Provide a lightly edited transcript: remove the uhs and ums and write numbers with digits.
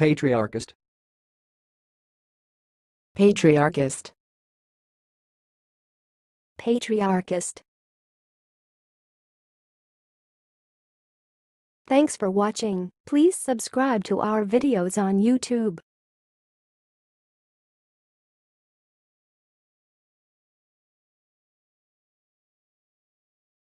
Patriarchist. Patriarchist. Patriarchist. Thanks for watching. Please subscribe to our videos on YouTube.